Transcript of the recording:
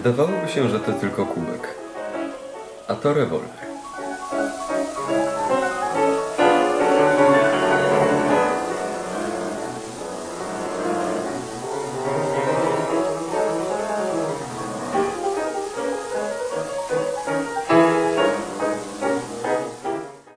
Wydawałoby się, że to tylko kubek. A to rewolwer.